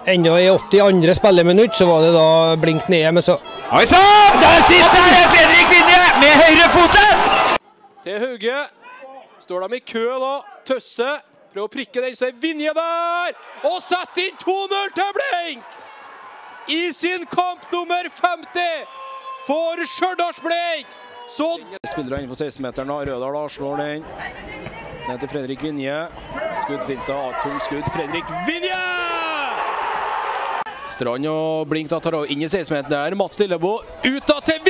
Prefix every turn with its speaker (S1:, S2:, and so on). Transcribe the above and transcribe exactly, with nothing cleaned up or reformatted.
S1: enda i åttiandre spilleminutt så var det da blinkt ned, men så...
S2: Oi sann! Der sitter Fredrik Vinje med høyrefoten!
S3: Til Hauge. Står de i kø da. Tøsse. Prøver å prikke den, så er Vinje der! Og setter inn to null til Blink! I sin kamp nummer femti for Stjørdals Blink! Så... Spillere innenfor seksten-meteren da. Rødal da slår den. Ned til Fredrik Vinje. Skuddfinta, tung skudd. Fredrik Vinje! Strand og Blink da tar inn i seksten-meteren der. Mats Lillebo ut da til